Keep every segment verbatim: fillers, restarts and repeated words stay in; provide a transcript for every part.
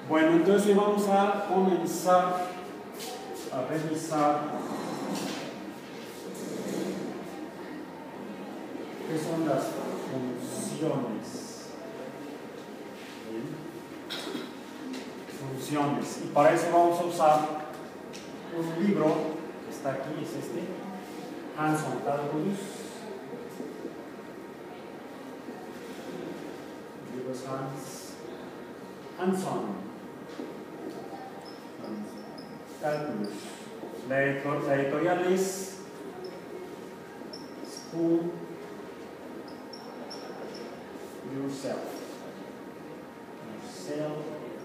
Bueno, entonces hoy vamos a comenzar a revisar qué son las funciones. ¿Bien? Funciones. Y para eso vamos a usar un libro que está aquí, es este, Hanson Calculus. El libro es Hans, Hanson Calculus. La, editor, la editorial es School Yourself. Yourself.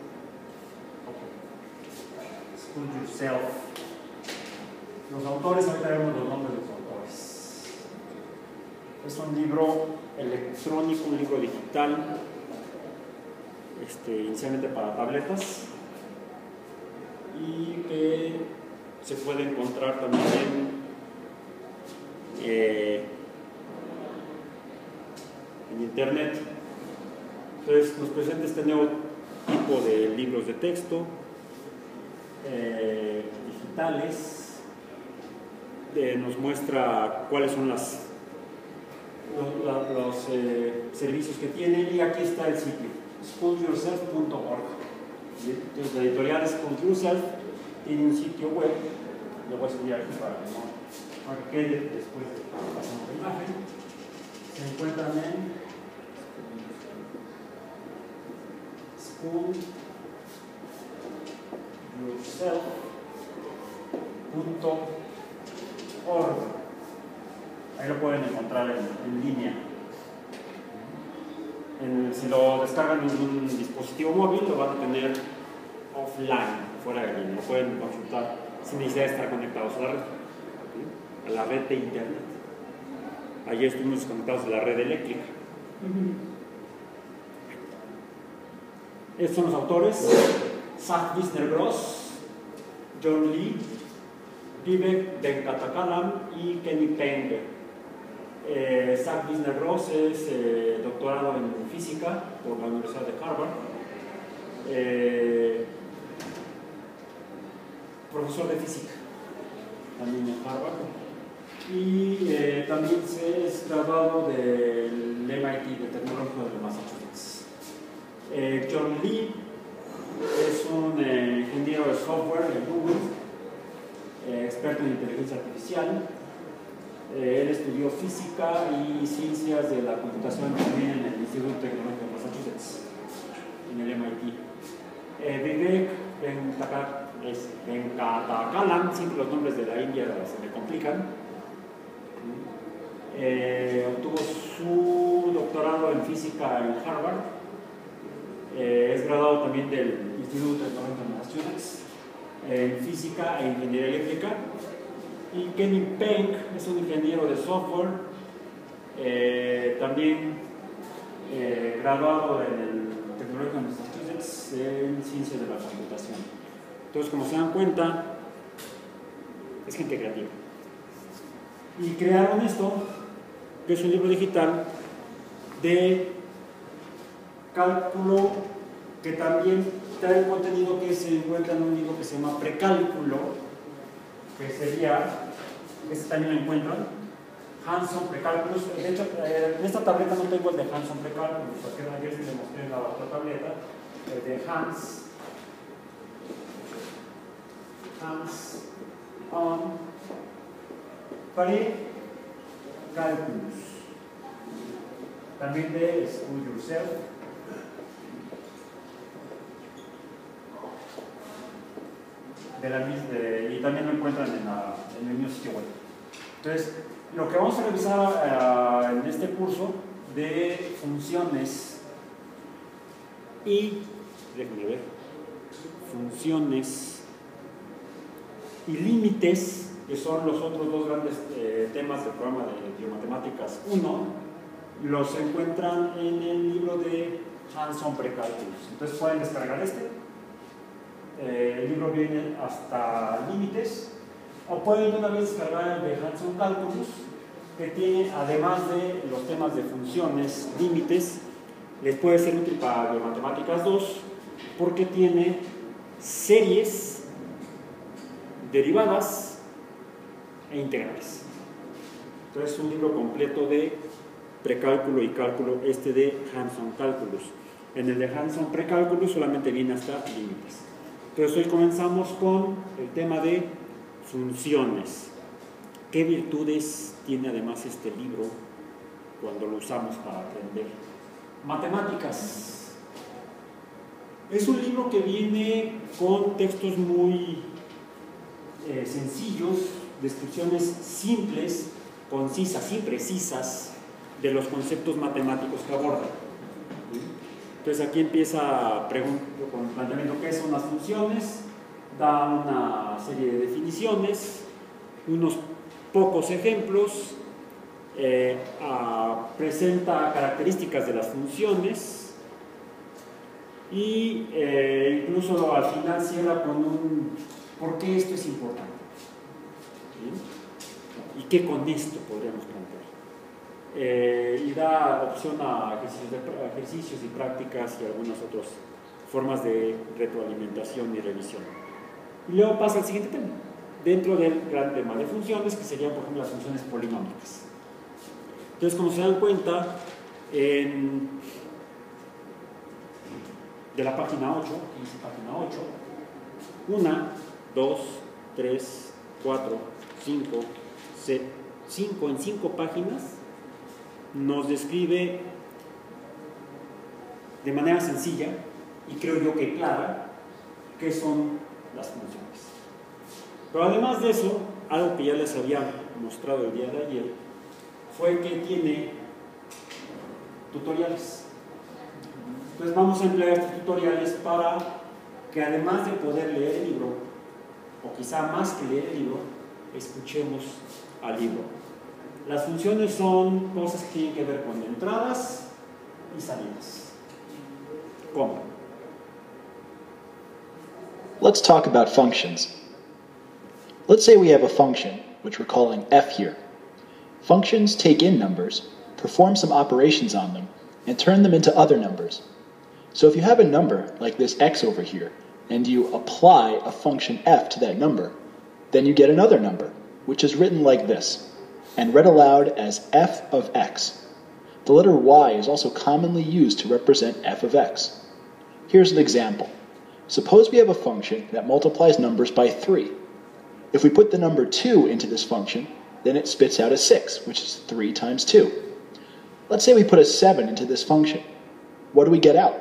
Okay. School Yourself. Los autores, ahorita vemos los nombres de los autores. Es un libro electrónico, un libro digital, este, inicialmente para tabletas, y que se puede encontrar también eh, en internet. Entonces nos presenta este nuevo tipo de libros de texto eh, digitales, eh, nos muestra cuáles son las, los, la, los eh, servicios que tiene, y aquí está el sitio school yourself punto org. Entonces la editorial es School Yourself, tiene un sitio web, lo voy a subir aquí para que no, para que quede después de pasar la imagen. Se encuentran en school yourself punto org. Ahí lo pueden encontrar en, en línea. En, si lo descargan en un dispositivo móvil, lo van a tener offline, fuera de línea. Lo pueden consultar sin necesidad de estar conectados a la red, ¿sí? A la red de internet. Allí estuvimos conectados a la red eléctrica. Estos son los autores: Zach Wisner-Gross, John Lee, Vivek Venkatakalam y Kenny Peng. Eh, Zach Wisner-Gross es eh, doctorado en física por la Universidad de Harvard, eh, profesor de física también en Harvard, y eh, también se es graduado del M I T, de Tecnológico de Massachusetts. Eh, John Lee es un eh, ingeniero de software de Google, eh, experto en inteligencia artificial. Eh, él estudió física y ciencias de la computación también en el Instituto Tecnológico de Massachusetts, en el M I T. Eh, Vivek Venkatakalam, siempre los nombres de la India se me complican. Eh, obtuvo su doctorado en física en Harvard. Eh, es graduado también del Instituto Tecnológico de Massachusetts en física e ingeniería eléctrica. Y Kenny Peng es un ingeniero de software, eh, también eh, graduado en el Tecnológico de Massachusetts en ciencias de la computación. Entonces, como se dan cuenta, es gente creativa. Y crearon esto, que es un libro digital de cálculo, que también trae un contenido que se encuentra en un libro que se llama Precálculo, que sería, este también lo encuentran, Hanson Precálculos. De hecho, eh, en esta tableta no tengo el de Hanson Precálculos, porque ayer sí le mostré en la otra tableta, el de Hans, Hans on Precálculos, también de School Yourself. De la, de, y también lo encuentran en, la, en el mismo sitio web. Entonces, lo que vamos a revisar uh, en este curso de funciones y, déjenme ver, funciones y límites, que son los otros dos grandes eh, temas del programa de Biomatemáticas uno, los encuentran en el libro de Hanson Precálculos. Entonces pueden descargar este. Eh, el libro viene hasta límites, o pueden una vez descargar el de Hanson Calculus, que tiene, además de los temas de funciones, límites, les puede ser útil para Biomatemáticas dos, porque tiene series, derivadas e integrales. Entonces es un libro completo de precálculo y cálculo, este de Hanson Calculus. En el de Hanson Precálculo solamente viene hasta límites. Entonces hoy comenzamos con el tema de funciones. ¿Qué virtudes tiene además este libro cuando lo usamos para aprender matemáticas? Es un libro que viene con textos muy eh, sencillos, descripciones simples, concisas y precisas de los conceptos matemáticos que aborda. Entonces aquí empieza con el planteamiento qué son las funciones, da una serie de definiciones, unos pocos ejemplos, eh, a, presenta características de las funciones y eh, incluso al final cierra con un ¿por qué esto es importante? ¿Sí? ¿Y qué con esto podríamos plantear? Eh, y da opción a ejercicios, de, ejercicios y prácticas y algunas otras formas de retroalimentación y revisión. Y luego pasa al siguiente tema, dentro del gran tema de funciones, que serían, por ejemplo, las funciones polinómicas. Entonces, como se dan cuenta, en, de la página ocho, dice página ocho, una, dos, tres, cuatro, cinco, cinco, en cinco páginas nos describe de manera sencilla y creo yo que clara qué son las funciones. Pero además de eso, algo que ya les había mostrado el día de ayer fue que tiene tutoriales. Entonces vamos a emplear estos tutoriales para que además de poder leer el libro, o quizá más que leer el libro, escuchemos al libro. Las funciones son cosas que tienen que ver con entradas y salidas. ¿Cómo? Let's talk about functions. Let's say we have a function, which we're calling f here. Functions take in numbers, perform some operations on them, and turn them into other numbers. So if you have a number, like this x over here, and you apply a function f to that number, then you get another number, which is written like this, and read aloud as f of x. The letter y is also commonly used to represent f of x. Here's an example. Suppose we have a function that multiplies numbers by three. If we put the number two into this function, then it spits out a six, which is three times two. Let's say we put a seven into this function. What do we get out?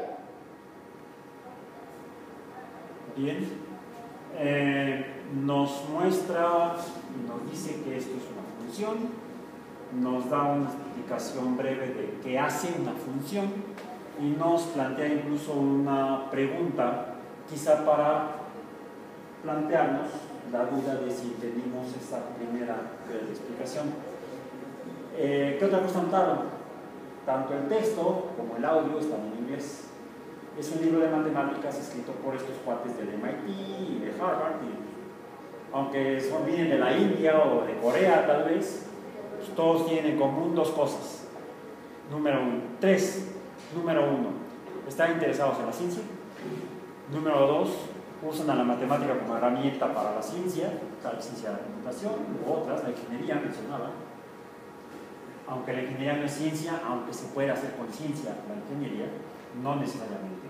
Bien. Eh, nos muestra, nos dice que esto es una función, nos da una explicación breve de qué hace una función y nos plantea incluso una pregunta, quizá para plantearnos la duda de si entendimos esta primera explicación. Eh, ¿Qué otra cosa notaron? Tanto el texto como el audio están en inglés. Es un libro de matemáticas escrito por estos cuates del M I T y de Harvard, y, aunque son, vienen de la India o de Corea tal vez, pues todos tienen en común dos cosas. Número uno, tres, número uno, están interesados en la ciencia. Número dos, usan a la matemática como herramienta para la ciencia, la ciencia de la computación, u otras, la ingeniería mencionaba. Aunque la ingeniería no es ciencia, aunque se puede hacer con ciencia la ingeniería, no necesariamente.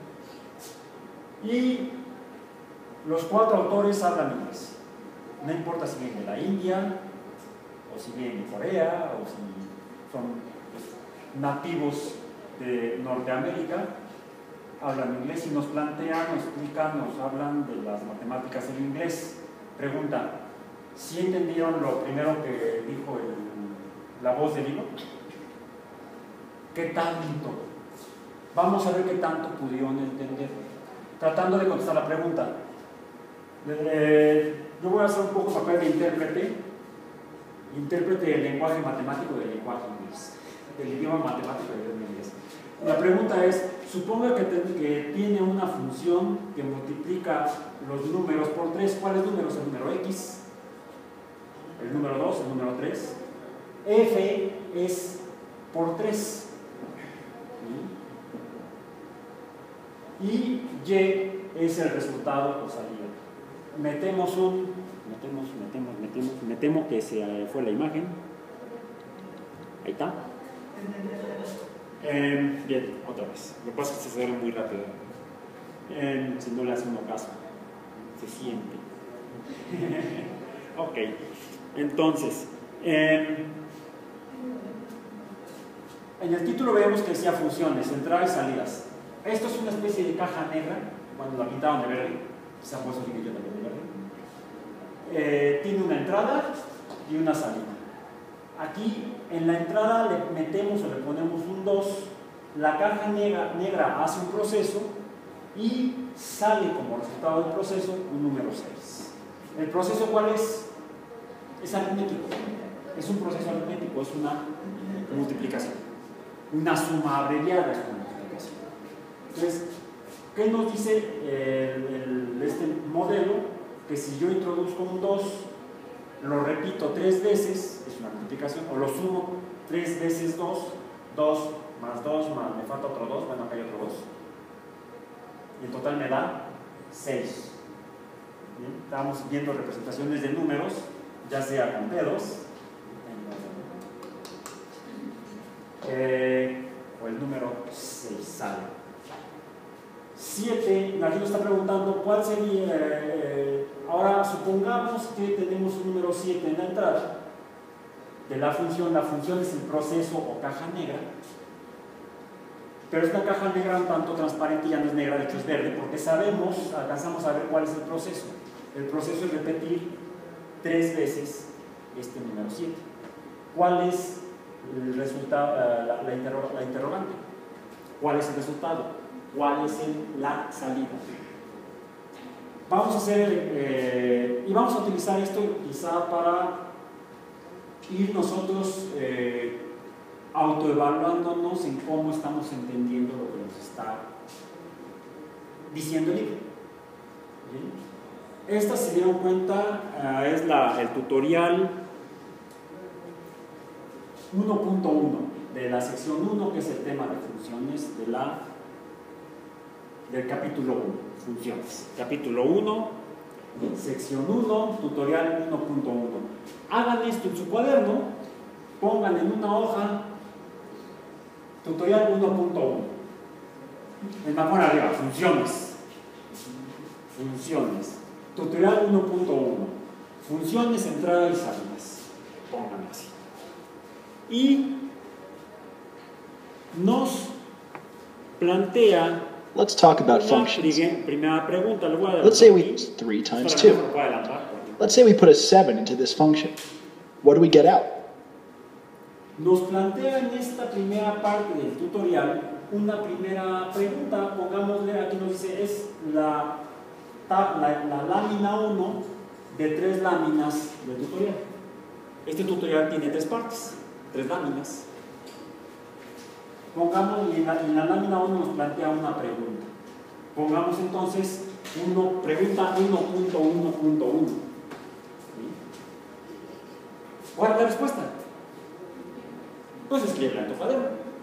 Y los cuatro autores hablan inglés. No importa si vienen de la India, o si vienen de Corea, o si son pues, nativos de Norteamérica, hablan inglés y nos plantean, nos explican, nos hablan de las matemáticas en inglés. Pregunta, ¿sí entendieron lo primero que dijo el, la voz del libro? ¿Qué tanto? Vamos a ver qué tanto pudieron entender. Tratando de contestar la pregunta. Eh, yo voy a hacer un poco papel de intérprete, intérprete del lenguaje matemático del lenguaje inglés, del idioma matemático del idioma inglés. La pregunta es, suponga que, te, que tiene una función que multiplica los números por tres. ¿Cuáles números? El número x, el número dos, el número tres. F es por tres. Y Y es el resultado o salida. Metemos un, metemos, metemos, metemos, metemos que se fue la imagen. Ahí está. Eh, bien, otra vez. Lo que pasa es que se sale muy rápido. Eh, si no le hace uno caso, se siente. Ok, entonces, eh, en el título vemos que decía funciones, entradas y salidas. Esto es una especie de caja negra, cuando la pintaban de verde, quizá por eso dije yo también de verde. Eh, tiene una entrada y una salida. Aquí en la entrada le metemos o le ponemos un dos, la caja negra, negra hace un proceso y sale como resultado del proceso un número seis. ¿El proceso cuál es? Es aritmético, es un proceso aritmético, es una multiplicación, una suma abreviada es una multiplicación. Entonces, ¿qué nos dice el, el, este modelo? Que si yo introduzco un dos, lo repito tres veces, es una multiplicación, o lo sumo tres veces dos, dos más dos, más me falta otro dos, bueno, acá hay otro dos, y en total me da seis. ¿Bien? Estamos viendo representaciones de números, ya sea con dedos, eh, o el número seis sale. siete, aquí nos está preguntando cuál sería, eh, ahora supongamos que tenemos un número siete en la entrada de la función. La función es el proceso o caja negra, pero esta caja negra un tanto transparente, ya no es negra, de hecho es verde, porque sabemos, alcanzamos a ver cuál es el proceso. El proceso es repetir tres veces este número siete. ¿Cuál es el resultado, la, la, interro, la interrogante? ¿Cuál es el resultado? ¿Cuál es el, la salida? Vamos a hacer, eh, y vamos a utilizar esto quizá para ir nosotros eh, autoevaluándonos en cómo estamos entendiendo lo que nos está diciendo el libro. ¿Bien? Esta, si dieron cuenta, uh, es la, el tutorial uno punto uno de la sección uno, que es el tema de funciones de la del capítulo uno, funciones. Capítulo uno, sección uno, tutorial uno punto uno. Hagan esto en su cuaderno, pongan en una hoja tutorial uno punto uno. El mejor arriba, funciones. Funciones. Tutorial uno punto uno. Funciones, entradas y salidas. Pónganlo así. Y nos plantea. Let's talk about functions. Let's say we use three times two. Let's say we put a seven into this function. What do we get out? Nos plantea en esta primera parte del tutorial una primera pregunta. Pongámosle, aquí nos dice, es la, la, la lámina uno de tres láminas del tutorial. Este tutorial tiene tres partes, tres láminas. Pongamos, y en la, en la lámina uno nos plantea una pregunta. Pongamos entonces uno, pregunta uno punto uno punto uno. ¿Cuál es la respuesta? Pues escribirla en tu cuaderno.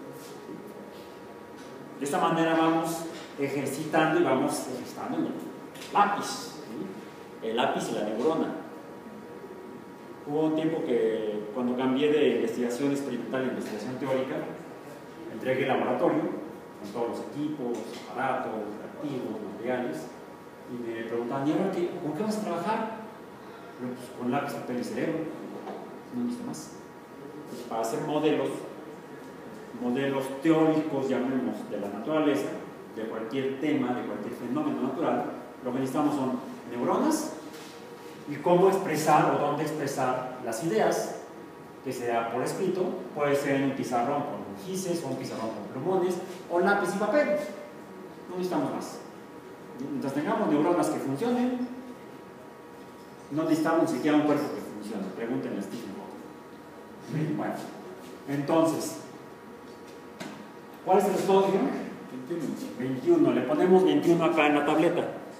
De esta manera vamos ejercitando y vamos ejercitando el lápiz, ¿sí? El lápiz y la neurona. Hubo un tiempo que, cuando cambié de investigación experimental a investigación teórica, entregué el laboratorio con todos los equipos, aparatos, activos, materiales, y me preguntaban, ¿y ahora qué, con qué vas a trabajar? Yo, pues, con lápiz, papel y cerebro, no necesito más. Pues, para hacer modelos, modelos teóricos, llamemos, de la naturaleza, de cualquier tema, de cualquier fenómeno natural, lo que necesitamos son neuronas y cómo expresar o dónde expresar las ideas, que sea por escrito, puede ser en un pizarrón con gises o un pizarrón con plumones o lápiz y papel. No necesitamos más. Mientras tengamos neuronas que funcionen, no necesitamos ni siquiera un cuerpo que funcione. Pregúntenle a Stephen Hawking. Bueno, entonces, ¿cuál es el resultado? veintiuno. veintiuno. Le ponemos veintiuno acá en la tableta.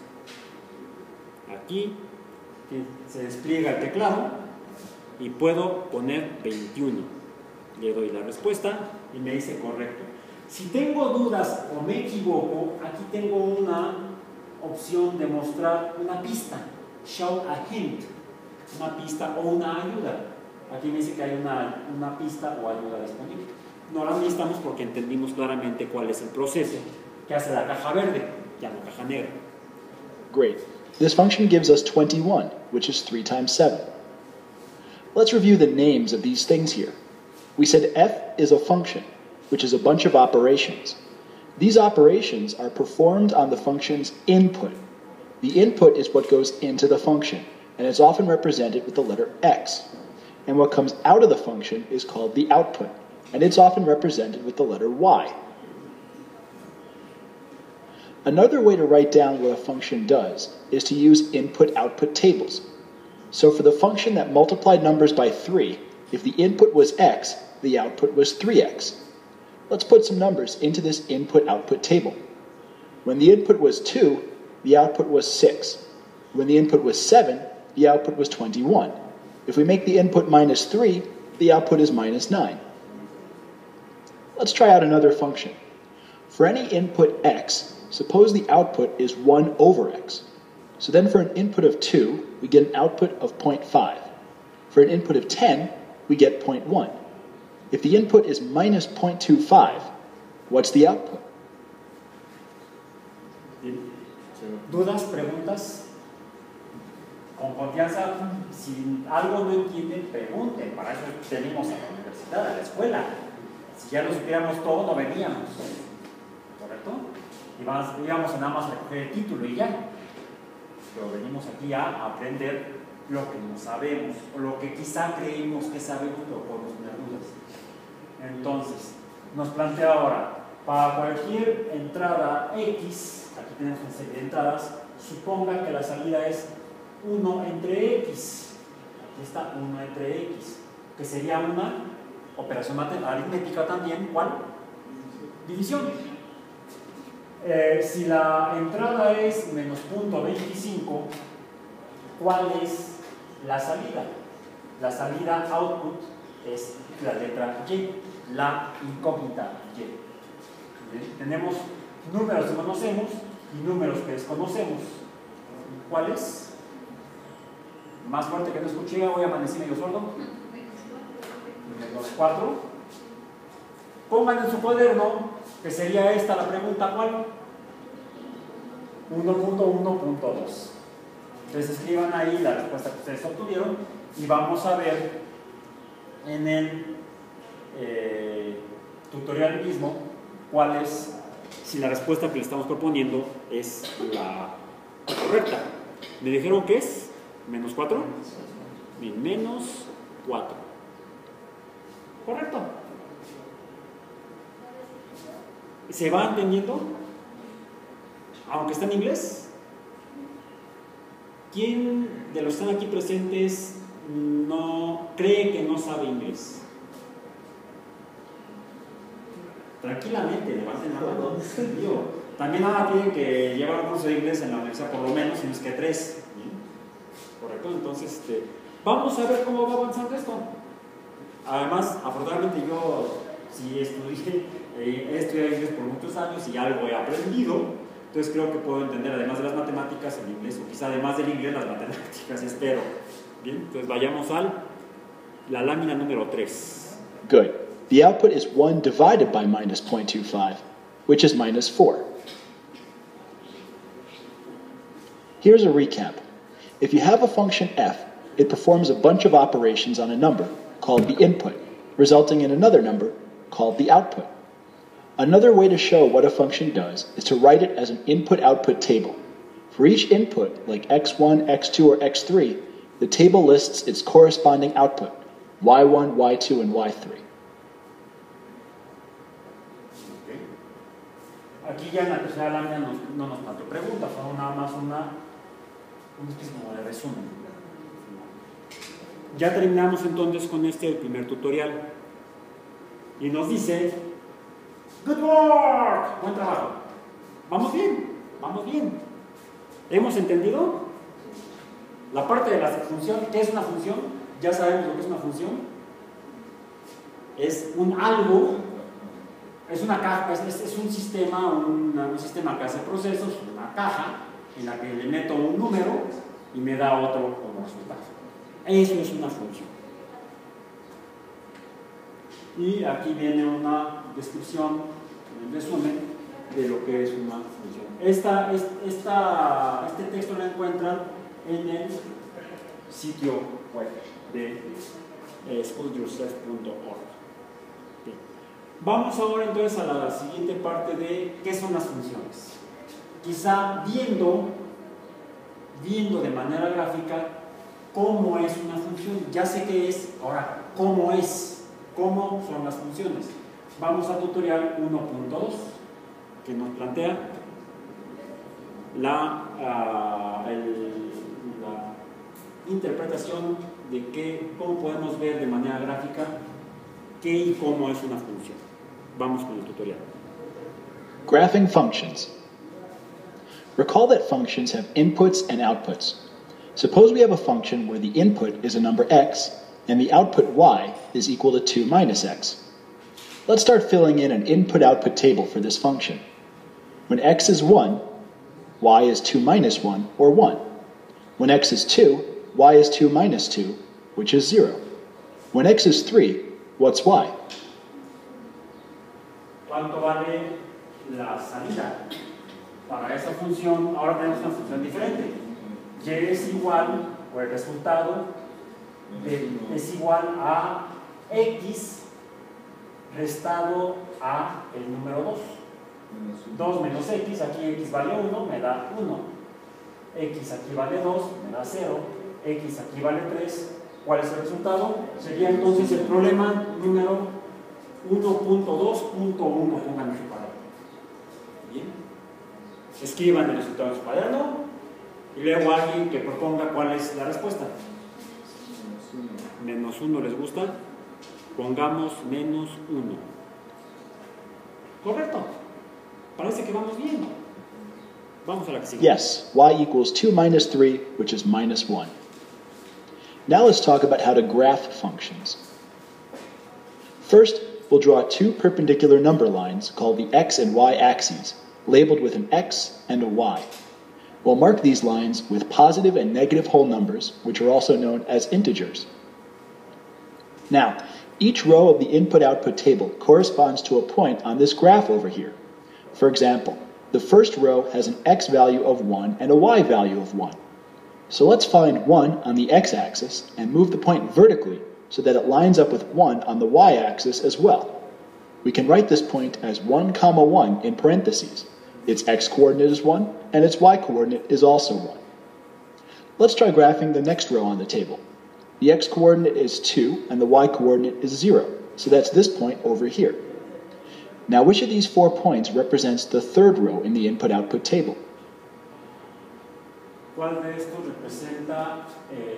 Aquí que se despliega el teclado y puedo poner veintiuno. Le doy la respuesta y me dice correcto. Si tengo dudas o me equivoco, aquí tengo una opción de mostrar una pista, show a hint, una pista o una ayuda. Aquí me dice que hay una, una pista o ayuda disponible. No la necesitamos porque entendimos claramente cuál es el proceso que hace la caja verde, ya no caja negra. Great. This function gives us twenty-one, which is three times seven. Let's review the names of these things here. We said f is a function, which is a bunch of operations. These operations are performed on the function's input. The input is what goes into the function, and it's often represented with the letter x. And what comes out of the function is called the output, and it's often represented with the letter y. Another way to write down what a function does is to use input-output tables. So for the function that multiplied numbers by three, if the input was x, the output was three x. Let's put some numbers into this input-output table. When the input was two, the output was six. When the input was seven, the output was twenty-one. If we make the input minus three, the output is minus nine. Let's try out another function. For any input x, suppose the output is one over x. So then for an input of two, we get an output of zero point five. For an input of ten, we get zero point one. If the input is minus zero point two five, what's the output? ¿Dudas, preguntas? Con confianza, si algo no entienden, pregunten. Para eso venimos a la universidad, a la escuela. Si ya lo supiéramos todo, no veníamos. ¿Correcto? Y íbamos a nada más a recoger el título y ya. Pero venimos aquí a aprender lo que no sabemos, o lo que quizá creímos que sabemos, pero podemos tener dudas. Entonces, nos plantea ahora, para cualquier entrada X, aquí tenemos una serie de entradas, suponga que la salida es uno entre X. Aquí está uno entre X, que sería una operación aritmética también. ¿Cuál? División. Eh, si la entrada es menos punto veinticinco, ¿cuál es la salida? La salida output es la letra Y, la incógnita Y. ¿Bien? Tenemos números que conocemos y números que desconocemos. ¿Cuáles? Más fuerte que no escuché, hoy amanecí medio sordo. Menos cuatro. Pongan en su cuaderno, que sería esta la pregunta, ¿cuál? uno punto uno punto dos. Entonces escriban ahí la respuesta que ustedes obtuvieron y vamos a ver en el eh, tutorial mismo cuál es, si la respuesta que le estamos proponiendo es la correcta. ¿Me dijeron que es? ¿Menos cuatro? Bien, menos cuatro. Correcto. ¿Se va entendiendo? Aunque está en inglés. ¿Quién de los que están aquí presentes no cree que no sabe inglés? Tranquilamente, levanten la mano. También nada tienen que llevar un curso de inglés en la universidad, por lo menos, si no es que tres. ¿Bien? Correcto, entonces este, vamos a ver cómo va avanzando esto. Además, afortunadamente yo sí estudié, eh, he estudiado inglés por muchos años y algo he aprendido. Entonces creo que puedo entender, además de las matemáticas, el inglés, o quizá además del inglés, las matemáticas, espero. Bien, entonces vayamos a la lámina número tres. Good. The output is one divided by minus zero point two five, which is minus four. Here's a recap. If you have a function f, it performs a bunch of operations on a number, called the input, resulting in another number, called the output. Another way to show what a function does is to write it as an input-output table. For each input, like x one, x two, or x three, the table lists its corresponding output, y one, y two, and y three. Okay. Aquí ya en la tercera lámina no, no nos planteó preguntas, solo nada más una, una especie como de resumen. Ya terminamos entonces con este el primer tutorial y nos dice: good work, buen trabajo, vamos bien, vamos bien. ¿Hemos entendido? La parte de la función, ¿qué es una función? Ya sabemos lo que es una función. Es un algo, es una caja, es, es un sistema, un, un sistema que hace procesos, una caja, en la que le meto un número y me da otro como resultado. Eso es una función. Y aquí viene una descripción, en resumen, de lo que es una función. Esta, esta, este texto lo encuentran en el sitio web de eh, school yourself punto org. Bien. Vamos ahora entonces a la siguiente parte de qué son las funciones. Quizá viendo, viendo de manera gráfica cómo es una función. Ya sé qué es, ahora, cómo es, cómo son las funciones. Vamos a tutorial uno punto dos, que nos plantea la, uh, el, la interpretación de qué, cómo podemos ver de manera gráfica qué y cómo es una función. Vamos con el tutorial. Graphing functions. Recall that functions have inputs and outputs. Suppose we have a function where the input is a number x and the output y is equal to two minus x. Let's start filling in an input-output table for this function. When x is one, y is two minus one, or one. When x is two, y is two minus two, which is zero. When x is three, what's y? ¿Cuánto vale la salida? Para esa función, ahora tenemos una función diferente. Y es igual, o el resultado, de, es igual a x restado a el número dos. dos menos x, aquí x vale uno, me da uno. X aquí vale dos, me da cero. X aquí vale tres. ¿Cuál es el resultado? Sería entonces el problema número uno punto dos punto uno, pongan en su cuaderno. Bien. Escriban el resultado en su cuaderno y luego alguien que proponga cuál es la respuesta. Menos uno, ¿les gusta? Pongamos menos uno. ¿Correcto? Parece que vamos bien. Vamos a la que sigue. Yes, y equals two minus three, which is minus one. Now let's talk about how to graph functions. First, we'll draw two perpendicular number lines called the x and y axes, labeled with an x and a y. We'll mark these lines with positive and negative whole numbers, which are also known as integers. Now, each row of the input-output table corresponds to a point on this graph over here. For example, the first row has an x value of one and a y value of one. So let's find one on the x-axis and move the point vertically so that it lines up with one on the y-axis as well. We can write this point as one comma one in parentheses. Its x-coordinate is one, and its y-coordinate is also one. Let's try graphing the next row on the table. The x-coordinate is two, and the y-coordinate is zero, so that's this point over here. Now, which of these four points represents the third row in the input-output table? ¿Cuál de estos representa el...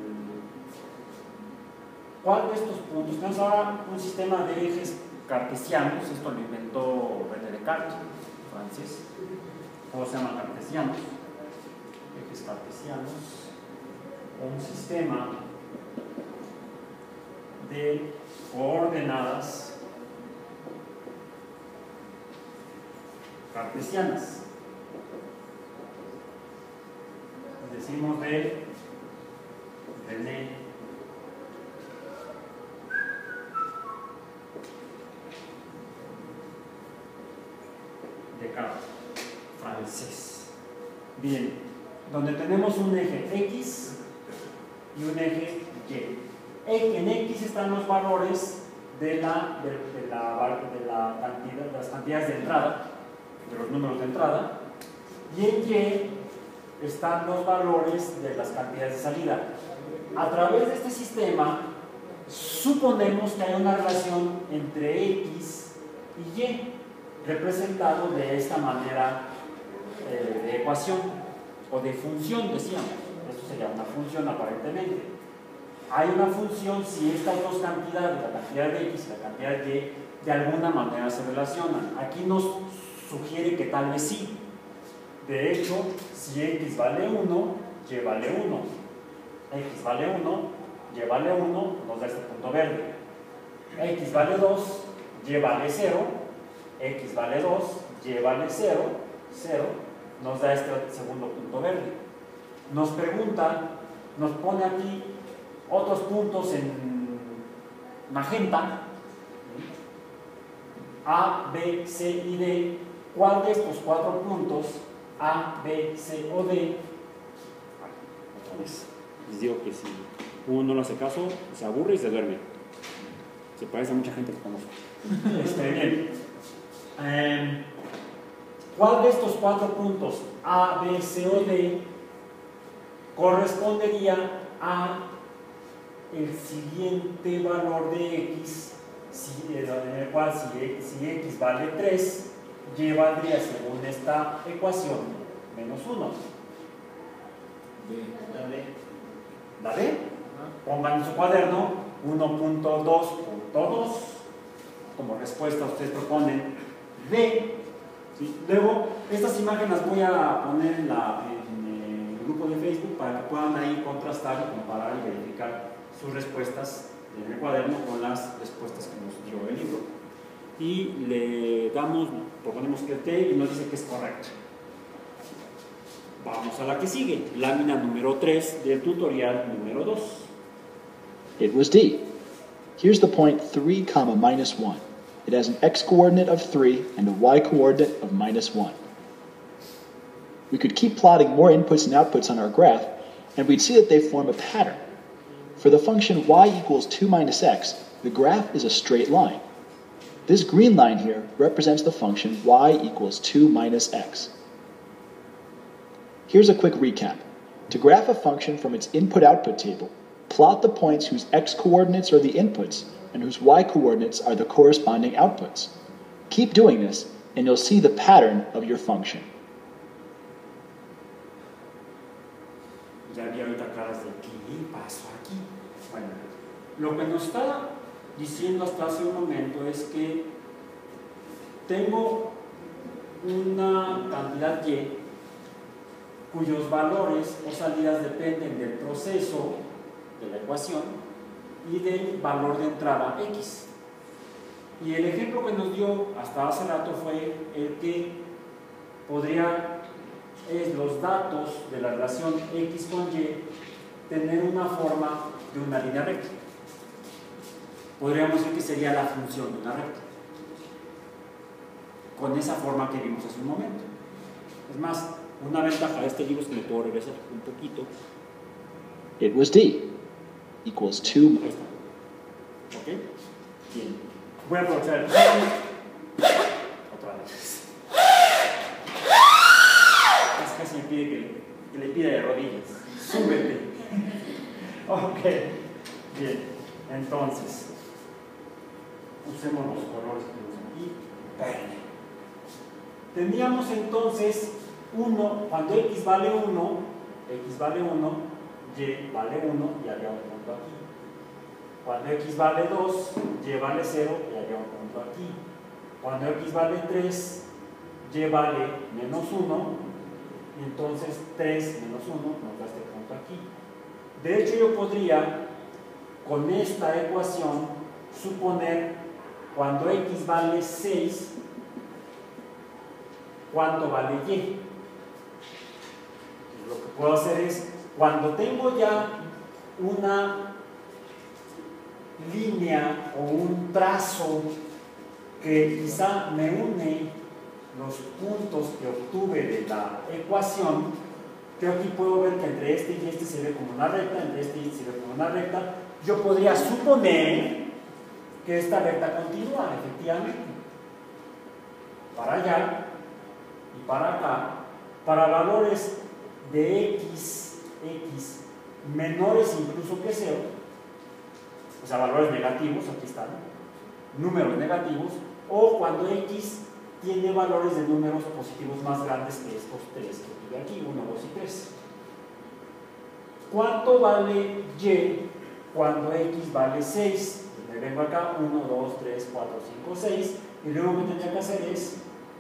¿Cuál de estos puntos? Tenemos ahora un sistema de ejes cartesianos. Esto lo inventó René Descartes, francés. ¿Cómo se llaman cartesianos? Ejes cartesianos. Un sistema de coordenadas cartesianas. Decimos de René Descartes, francés. Bien, donde tenemos un eje X y un eje Y. En X están los valores de, la, de, de, la, de, la cantidad, de las cantidades de entrada, de los números de entrada, y en Y están los valores de las cantidades de salida. A través de este sistema, suponemos que hay una relación entre X y Y, representado de esta manera eh, de ecuación, o de función, decíamos. Esto sería una función aparentemente. Hay una función si estas dos cantidades, la cantidad de X y la cantidad de Y, de alguna manera se relacionan. Aquí nos sugiere que tal vez sí. De hecho, si X vale uno, Y vale uno. X vale uno, Y vale uno, nos da este punto verde. X vale dos, Y vale cero. X vale dos, Y vale cero, cero. nos da este segundo punto verde. Nos pregunta, nos pone aquí otros puntos en magenta, A, B, C y D. ¿Cuál de estos cuatro puntos, A, B, C o D? Otra vez, les digo que si uno no le hace caso, se aburre y se duerme. Se parece a mucha gente que conozco. Este, bien. Eh, ¿Cuál de estos cuatro puntos, A, B, C o D, correspondería a el siguiente valor de X, si, en el cual si, si X vale tres, Y valdría, según esta ecuación, menos uno? La D. ¿La D? Pongan en su cuaderno uno punto dos punto dos. Como respuesta ustedes proponen D. ¿Sí? Luego, estas imágenes las voy a poner en, la, en el grupo de Facebook para que puedan ahí contrastar, comparar y verificar sus respuestas en el cuaderno con las respuestas que nos dio el libro. Y le damos, proponemos que T y nos dice que es correcto. Vamos a la que sigue, lámina número tres del tutorial número dos. It was D. Here's the point three comma minus one. It has an x-coordinate of three and a y-coordinate of minus one. We could keep plotting more inputs and outputs on our graph, and we'd see that they form a pattern. For the function y equals two minus x, the graph is a straight line. This green line here represents the function y equals two minus x. Here's a quick recap. To graph a function from its input-output table, plot the points whose x-coordinates are the inputs and whose y-coordinates are the corresponding outputs. Keep doing this, and you'll see the pattern of your function. Ya vi ahorita caras de ¿qué pasó aquí? Bueno, lo que nos está diciendo hasta hace un momento es que tengo una cantidad Y cuyos valores o salidas dependen del proceso de la ecuación y del valor de entrada X. Y el ejemplo que nos dio hasta hace rato fue el que podría, es los datos de la relación X con Y, tener una forma de una línea recta. Podríamos decir que sería la función de una recta, con esa forma que vimos hace un momento. Es más, una ventaja de este libro es que me puedo regresar un poquito. It was D, equals two. Ahí está. ¿Ok? Bien. Voy a aprovechar. Otra vez. Es casi me pide que, que le pida de rodillas. Súbete. Ok. Bien. Entonces, usemos los colores que tenemos aquí. Verde. Teníamos entonces uno, cuando X vale uno, X vale uno, Y vale uno y había un punto aquí. Cuando X vale dos, Y vale cero y había un punto aquí. Cuando X vale tres, Y vale menos uno, y entonces tres menos uno nos da este punto aquí. De hecho, yo podría, con esta ecuación, suponer cuando X vale seis, ¿cuánto vale Y? Lo que puedo hacer es, cuando tengo ya una línea o un trazo que quizá me une los puntos que obtuve de la ecuación, creo que aquí puedo ver que entre este y este se ve como una recta, entre este y este se ve como una recta. Yo podría suponer que esta recta continúa, efectivamente, para allá y para acá, para valores de X, X menores incluso que cero, o sea, valores negativos, aquí están, números negativos, o cuando X tiene valores de números positivos más grandes que estos tres que tuve aquí, uno, dos y tres. ¿Cuánto vale Y cuando X vale seis? Me vengo acá, uno, dos, tres, cuatro, cinco, seis, y luego lo que tendría que hacer es,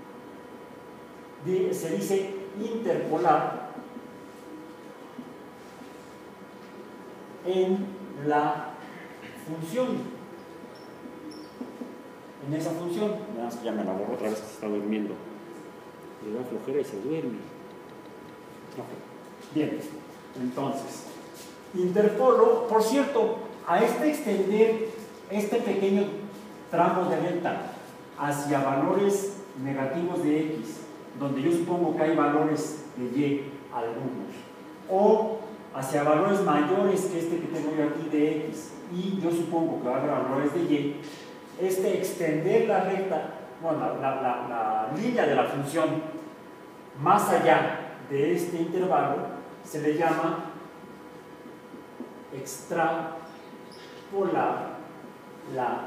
se dice interpolar en la función, en esa función. Ya me la borro otra vez que se está durmiendo, le da flojera y se duerme. Okay. Bien, entonces, interpolo, por cierto, a este extender este pequeño tramo de delta hacia valores negativos de X, donde yo supongo que hay valores de Y algunos, o hacia valores mayores que este que tengo yo aquí de X, y yo supongo que va a haber valores de Y, este extender la recta, bueno, la, la, la, la línea de la función más allá de este intervalo se le llama extrapolar la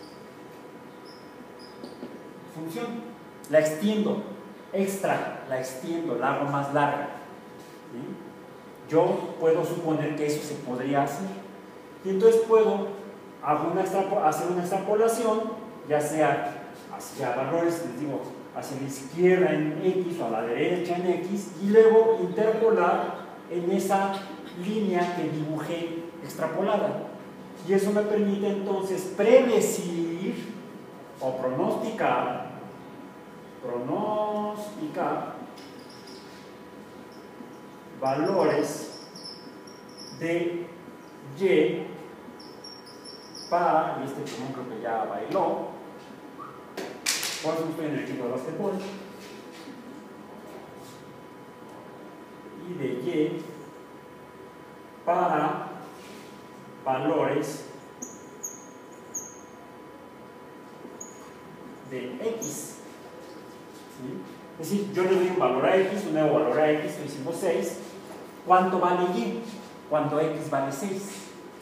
función, la extiendo, extra, la extiendo, la hago más larga. ¿Sí? Yo puedo suponer que eso se podría hacer, y entonces puedo hago una hacer una extrapolación, ya sea hacia valores, les digo, hacia la izquierda en X o a la derecha en X, y luego interpolar en esa línea que dibujé extrapolada. Y eso me permite entonces predecir o pronosticar, pronosticar valores de Y para, y este pulmón creo que ya bailó, por eso estoy en el equipo de básquetbol, y de Y para valores de X. ¿Sí? Es decir, yo le doy un valor a X, un nuevo valor a X, estoy diciendo seis. ¿Cuánto vale Y? Cuando X vale seis.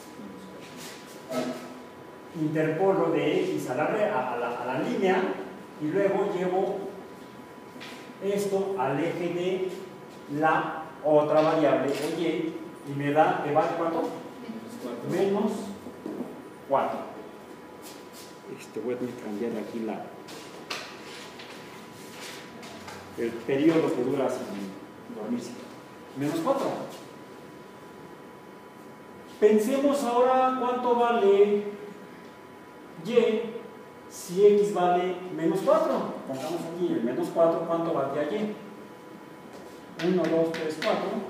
Interpolo de X a la, a, la, a la línea y luego llevo esto al eje de la otra variable o Y y me da, ¿me vale cuánto? Menos cuatro. Este, voy a tener que cambiar aquí la, el periodo que dura sin dormirse. Menos cuatro. Pensemos ahora cuánto vale Y si X vale menos cuatro. Pongamos aquí el menos cuatro, ¿cuánto valdría Y? uno, dos, tres, cuatro.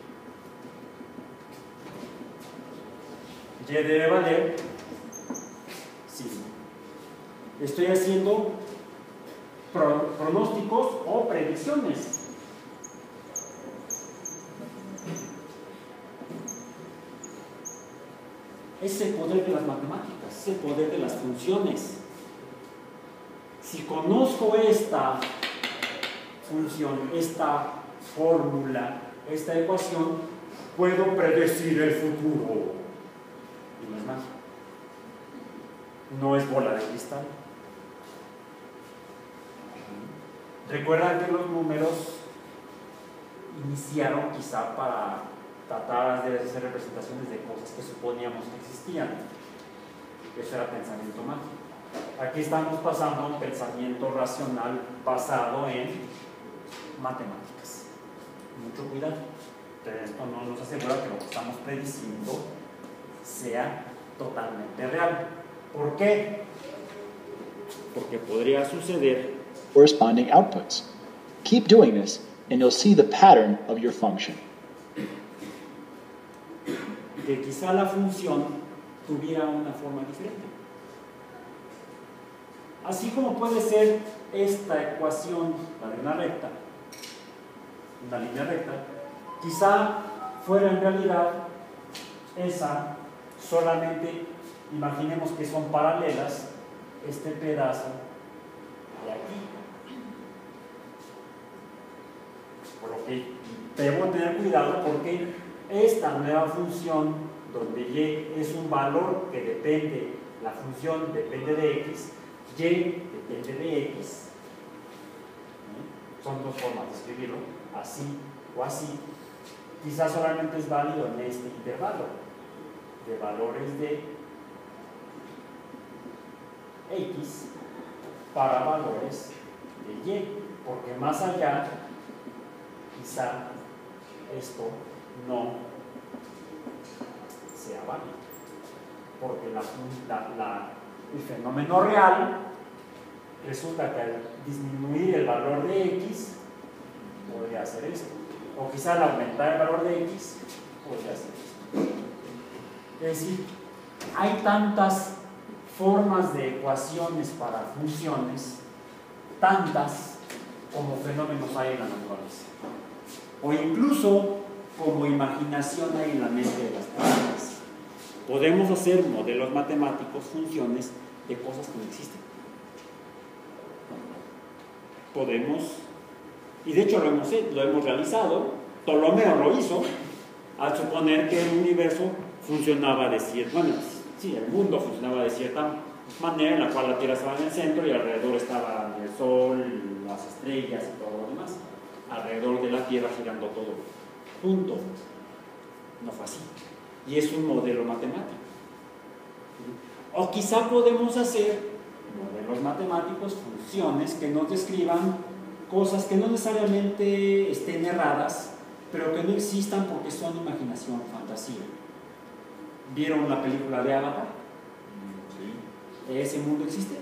Y debe valer cinco. Estoy haciendo pro, pronósticos o predicciones. Es el poder de las matemáticas, es el poder de las funciones. Si conozco esta función, esta fórmula, esta ecuación, puedo predecir el futuro. Y no es magia. No es bola de cristal. Recuerdan que los números iniciaron quizá para tratar de hacer representaciones de cosas que suponíamos que existían. Eso era pensamiento mágico. Aquí estamos pasando a un pensamiento racional basado en matemáticas. Mucho cuidado. Pero esto no nos asegura que lo que estamos prediciendo sea totalmente real. ¿Por qué? Porque podría suceder corresponding outputs. Keep doing this, and you'll see the pattern of your function. Que quizá la función tuviera una forma diferente. Así como puede ser esta ecuación, la de una recta, una línea recta, quizá fuera en realidad esa solamente, imaginemos que son paralelas, este pedazo de aquí. Por lo que debo tener cuidado porque esta nueva función, donde Y es un valor que depende, la función depende de X, Y depende de X, ¿sí? Son dos formas de escribirlo, así o así. Quizás solamente es válido en este intervalo de valores de X para valores de Y, porque más allá quizá esto no sea válido, porque la, la, la, el fenómeno real resulta que al disminuir el valor de X podría hacer esto. o quizá al aumentar el valor de X, podría ser eso. Es decir, hay tantas formas de ecuaciones para funciones, tantas como fenómenos hay en la naturaleza, o incluso como imaginación hay en la mente de las personas. Podemos hacer modelos matemáticos, funciones de cosas que no existen. Podemos, y de hecho lo hemos, lo hemos realizado. Ptolomeo lo hizo al suponer que el universo funcionaba de cierta manera. Bueno, sí, el mundo funcionaba de cierta manera, en la cual la Tierra estaba en el centro y alrededor estaban el Sol, las estrellas y todo lo demás, alrededor de la Tierra girando todo junto. No fue así, y es un modelo matemático. O quizá podemos hacer modelos matemáticos, funciones que nos describan cosas que no necesariamente estén erradas, pero que no existan porque son imaginación, fantasía. ¿Vieron la película de Avatar? Sí. ¿Ese mundo existe?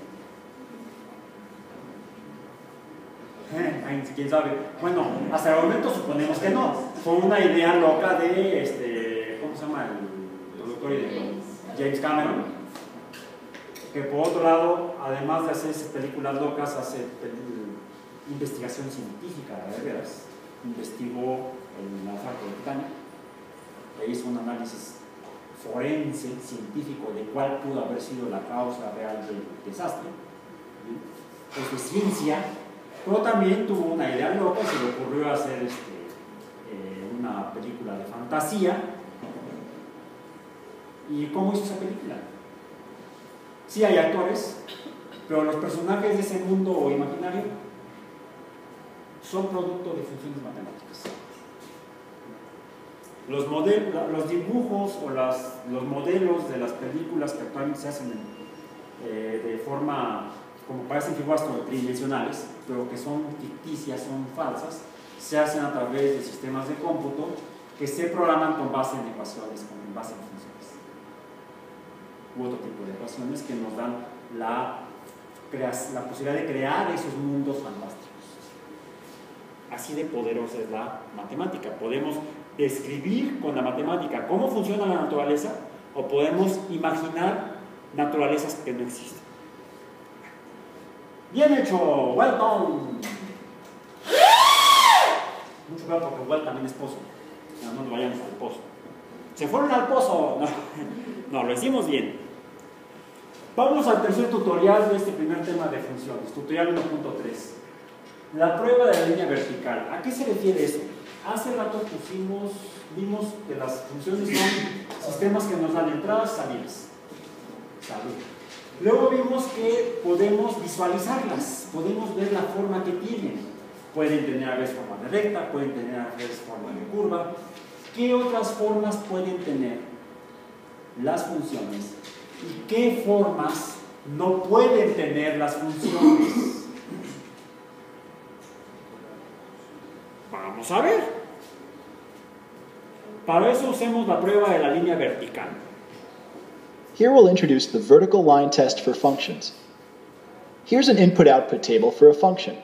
Eh, ¿Quién sabe? Bueno, hasta el momento suponemos que no. Fue una idea loca de, este, ¿cómo se llama el productor y director? James Cameron, que por otro lado, además de hacer esas películas locas, hace investigación científica, de veras. Investigó el naufragio de Titanic, e hizo un análisis forense, científico, de cuál pudo haber sido la causa real del desastre. Eso es ciencia, pero también tuvo una idea loca y se le ocurrió hacer este, eh, una película de fantasía. ¿Y cómo hizo esa película? Sí hay actores, pero los personajes de ese mundo imaginario son producto de funciones matemáticas. Los, modelos, los dibujos o las, los modelos de las películas que actualmente se hacen eh, de forma, como parecen figuras tridimensionales, pero que son ficticias, son falsas, se hacen a través de sistemas de cómputo que se programan con base en ecuaciones, con base en funciones. U otro tipo de ecuaciones que nos dan la, la posibilidad de crear esos mundos fantásticos. Así de poderosa es la matemática. Podemos describir con la matemática cómo funciona la naturaleza, o podemos imaginar naturalezas que no existen. Bien hecho, well done. Mucho cuidado porque well también es pozo. No, no nos vayamos al pozo. ¿Se fueron al pozo? No, no, lo hicimos bien. Vamos al tercer tutorial de este primer tema de funciones, tutorial uno punto tres. La prueba de la línea vertical. ¿A qué se refiere eso? Hace rato pusimos, vimos que las funciones son sistemas que nos dan entradas y salidas. Salud. Luego vimos que podemos visualizarlas, podemos ver la forma que tienen. Pueden tener a veces forma de recta, pueden tener a veces forma de curva. ¿Qué otras formas pueden tener las funciones? ¿Y qué formas no pueden tener las funciones? Vamos a ver. Para eso usemos la prueba de la línea vertical. Here we'll introduce the vertical line test for functions. Here's an input-output table for a function.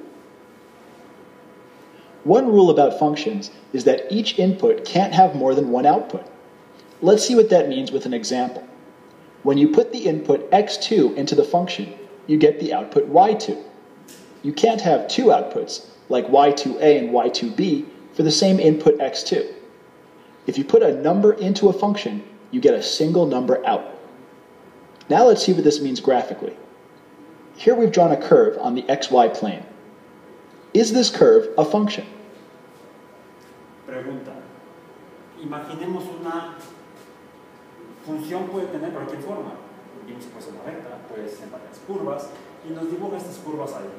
One rule about functions is that each input can't have more than one output. Let's see what that means with an example. When you put the input x two into the function, you get the output y two. You can't have two outputs, like y two a and y two b, for the same input x two. If you put a number into a function, you get a single number out. Now let's see what this means graphically. Here we've drawn a curve on the xy plane. Is this curve a function? Pregunta. Imaginemos una función, puede tener cualquier forma. Vimos que puede ser una recta, puede ser varias curvas, y nos dibuja estas curvas ahí.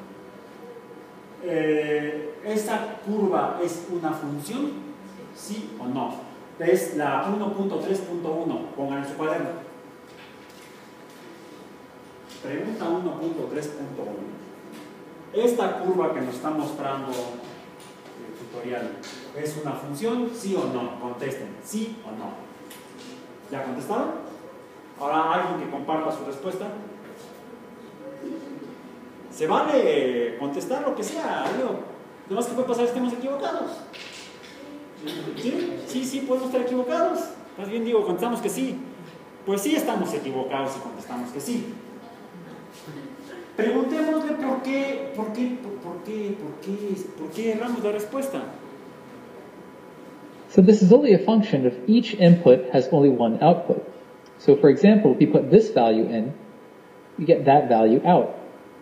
Eh, ¿Esta curva es una función? ¿Sí o no? Es la uno punto tres punto uno, pongan en su cuaderno. Pregunta uno punto tres punto uno. Esta curva que nos está mostrando el tutorial, ¿es una función? ¿Sí o no? Contesten, ¿sí o no? ¿Ya contestaron? Ahora alguien que comparta su respuesta. Se vale contestar lo que sea, digo, lo más que puede pasar es que estemos equivocados. Sí, sí, sí, podemos estar equivocados. Más bien digo, contestamos que sí. Pues sí estamos equivocados si contestamos que sí. Preguntémosle por qué, por qué, por, por qué, por qué, por qué erramos la respuesta. So this is only a function if each input has only one output. So for example, if we put this value in, we get that value out.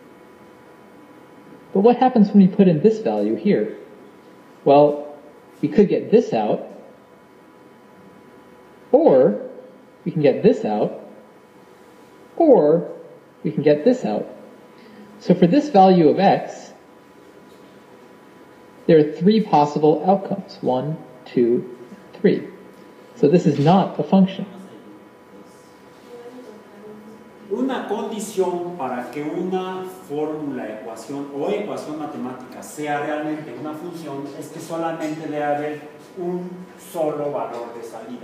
But what happens when we put in this value here? Well, we could get this out, or we can get this out, or we can get this out. So for this value of x, there are three possible outcomes. One, two, three. So this is not a function. Una condición para que una fórmula, ecuación o ecuación matemática sea realmente una función es que solamente debe haber un solo valor de salida.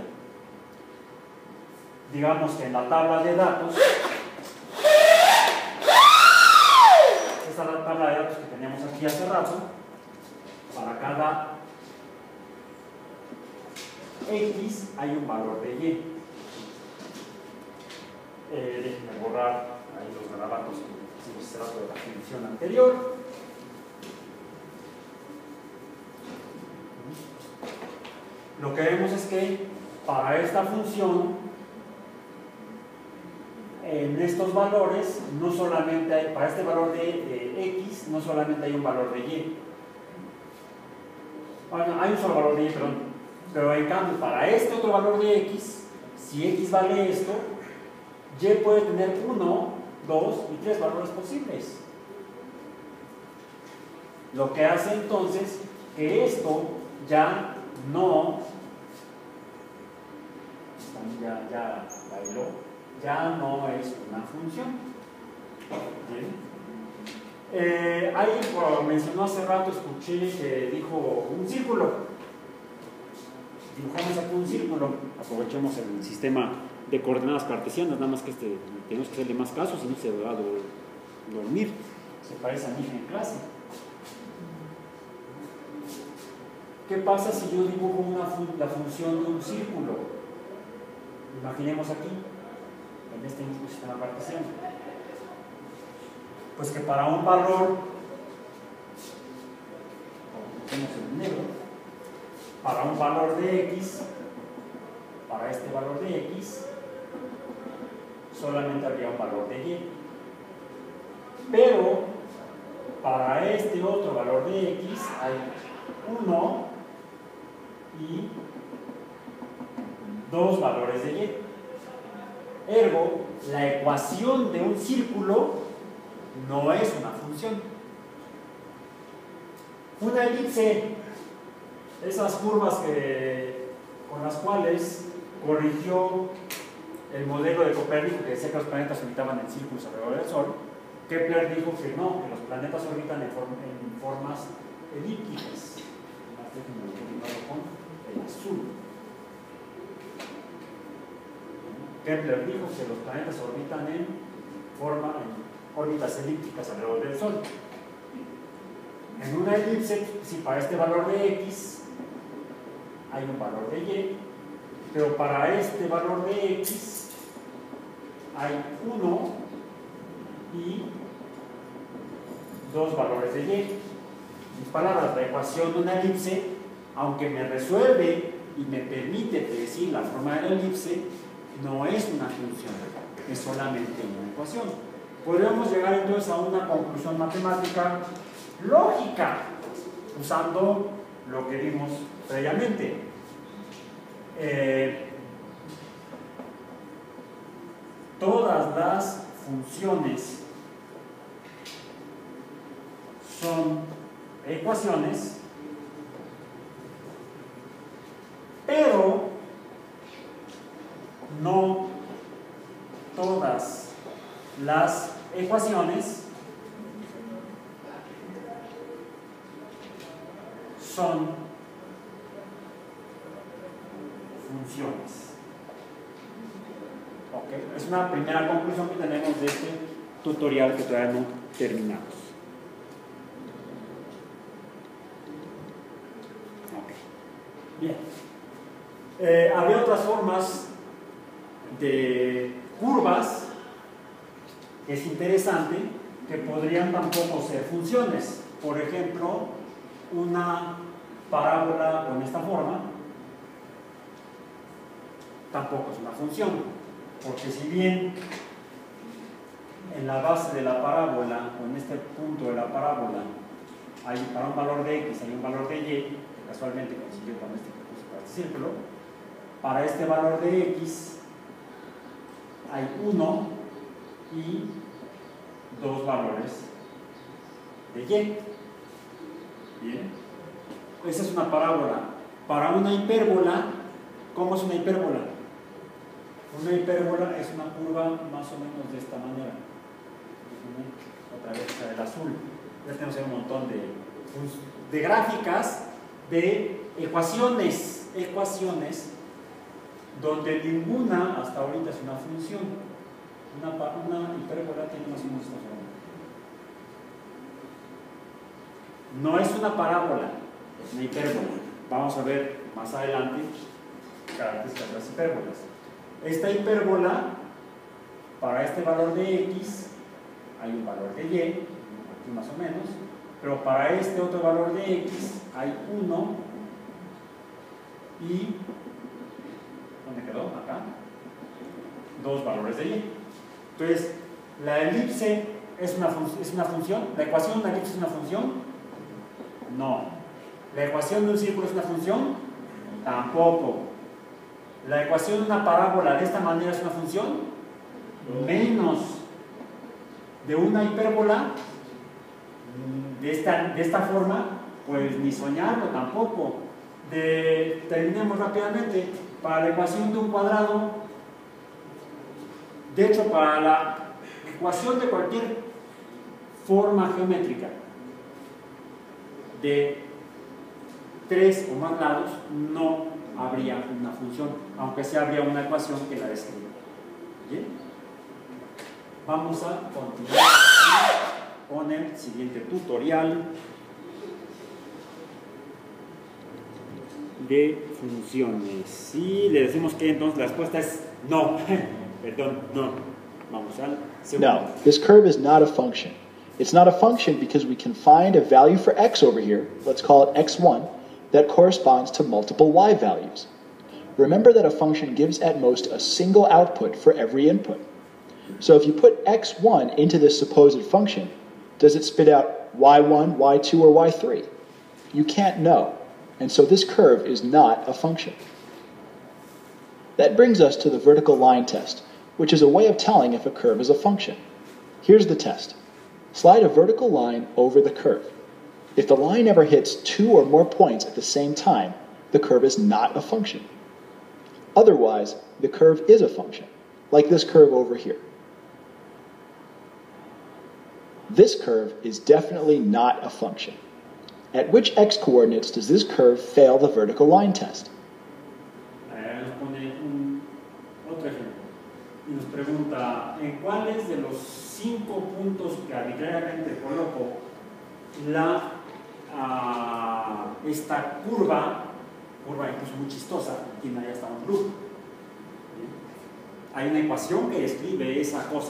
Digamos que en la tabla de datos, esta es la tabla de datos que teníamos aquí hace rato, para cada X hay un valor de Y. Eh, déjenme borrar ahí los garabatos que se trata de la definición anterior. Lo que vemos es que para esta función, en estos valores, no solamente hay, para este valor de, de X, no solamente hay un valor de Y. Bueno, hay un solo valor de Y, perdón. Pero en cambio, para este otro valor de X, si X vale esto, Y puede tener uno, dos y tres valores posibles. Lo que hace entonces que esto ya no, ya, ya bailó, ya no es una función. ¿Bien? Eh, alguien mencionó hace rato, escuché que dijo un círculo. Dibujamos aquí un círculo, aprovechemos el sistema de coordenadas cartesianas, nada más que este, tenemos que hacerle más caso, si no se va a dormir, se parece a mi hija en clase. ¿Qué pasa si yo dibujo una fun la función de un círculo? Imaginemos aquí, en este mismo sistema cartesiano. Pues que para un valor, tenemos en negro, para un valor de X, para este valor de X, solamente habría un valor de Y. Pero para este otro valor de X hay uno y dos valores de Y. Ergo, la ecuación de un círculo no es una función. Una elipse, esas curvas que, con las cuales corrigió el modelo de Copérnico que decía que los planetas orbitaban en círculos alrededor del Sol, Kepler dijo que no, que los planetas orbitan en, form en formas elípticas. Con el azul. Kepler dijo que los planetas orbitan en forma en órbitas elípticas alrededor del Sol. En una elipse, si para este valor de X hay un valor de Y, pero para este valor de X hay uno y dos valores de Y. En mis palabras, la ecuación de una elipse, aunque me resuelve y me permite predecir la forma de la elipse, no es una función, es solamente una ecuación. Podríamos llegar entonces a una conclusión matemática lógica, usando lo que vimos previamente. Eh, todas las funciones son ecuaciones, pero no todas las ecuaciones son funciones. Okay. Es una primera conclusión que tenemos de este tutorial que todavía no terminamos. Okay. Bien. Eh, había otras formas de curvas, que es interesante, que podrían tampoco ser funciones. Por ejemplo, una parábola con esta forma tampoco es una función, porque si bien en la base de la parábola o en este punto de la parábola hay para un valor de x hay un valor de y, que casualmente coincidió con este, con este círculo, para este valor de x hay uno y dos valores de y. Bien, esa es una parábola. Para una hipérbola, ¿cómo es una hipérbola? Una hipérbola es una curva más o menos de esta manera. Otra vez el azul. Ya tenemos un montón de, de gráficas de ecuaciones, ecuaciones donde ninguna hasta ahorita es una función. Una, una hipérbola tiene más o menos esta forma. No es una parábola, es una hipérbola. Vamos a ver más adelante características de las hipérbolas. Esta hipérbola, para este valor de x hay un valor de y, aquí más o menos, pero para este otro valor de x hay uno y, ¿dónde quedó? Acá, dos valores de y. Entonces, la elipse es una, es una función. ¿La ecuación de una elipse es una función? No. ¿La ecuación de un círculo es una función? Tampoco. ¿La ecuación de una parábola de esta manera es una función? Menos. ¿De una hipérbola de esta, de esta forma? Pues ni soñarlo tampoco. De, terminemos rápidamente. Para la ecuación de un cuadrado, de hecho, para la ecuación de cualquier forma geométrica de tres o más lados, no habría una función, aunque sí habría una ecuación que la describe. ¿Bien? Vamos a continuar con el siguiente tutorial de funciones. Y le decimos que entonces la respuesta es no. Perdón, no. Vamos al segundo. No, this curve is not a function. It's not a function because we can find a value for x over here, let's call it x one, that corresponds to multiple y values. Remember that a function gives at most a single output for every input. So if you put x one into this supposed function, does it spit out y one, y two, or y three? You can't know, and so this curve is not a function. That brings us to the vertical line test, which is a way of telling if a curve is a function. Here's the test. Slide a vertical line over the curve. If the line ever hits two or more points at the same time, the curve is not a function. Otherwise, the curve is a function, like this curve over here. This curve is definitely not a function. At which x-coordinates does this curve fail the vertical line test? Y nos pregunta, ¿en cuáles de los cinco puntos que arbitrariamente coloco la, uh, esta curva, curva incluso muy chistosa, aquí ya está un loop? Hay una ecuación que describe esa cosa.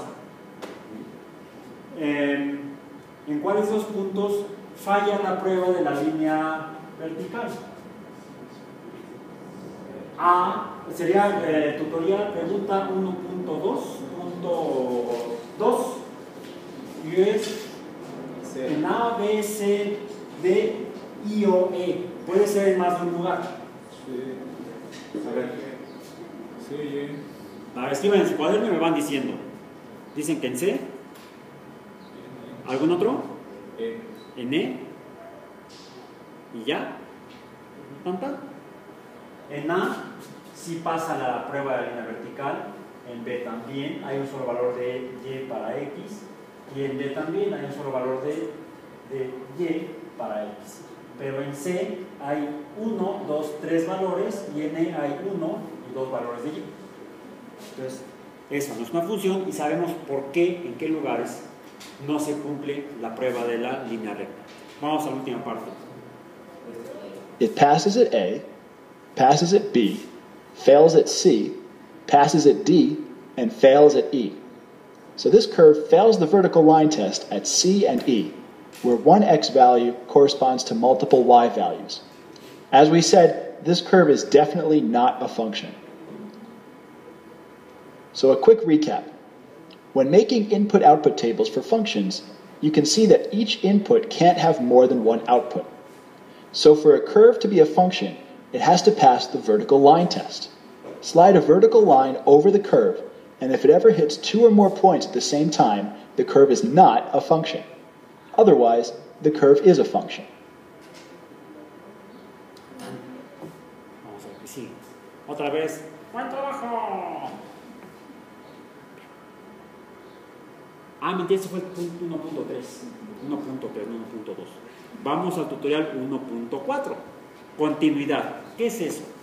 Eh, ¿En cuáles de los puntos falla la prueba de la línea vertical? A, sería eh, tutorial pregunta uno punto dos punto dos y es en A, B, C, D, I o E. Puede ser en más de un lugar. Sí. A ver. Sí. A ver, escriban en su cuaderno y me van diciendo. Dicen que en C. ¿Algún otro? E. En E. Y ya. ¿Tanta? En A sí pasa la prueba de la línea vertical, en B también hay un solo valor de Y para X, y en D también hay un solo valor de, de Y para X. Pero en C hay uno, dos, tres valores, y en E hay uno y dos valores de Y. Entonces, esa no es una función y sabemos por qué, en qué lugares no se cumple la prueba de la línea recta. Vamos a la última parte. It passes at A, passes at B, fails at C, passes at D, and fails at E. So this curve fails the vertical line test at C and E, where one x value corresponds to multiple y values. As we said, this curve is definitely not a function. So a quick recap. When making input-output tables for functions, you can see that each input can't have more than one output. So for a curve to be a function, it has to pass the vertical line test. Slide a vertical line over the curve, and if it ever hits two or more points at the same time, the curve is not a function. Otherwise, the curve is a function. Vamos a ver que sí. Otra vez. ¡Buen trabajo! Ah, mentira, ese fue el punto uno punto tres. uno punto tres, no uno punto dos. Vamos al tutorial uno punto cuatro. Continuidad. ¿Qué es eso?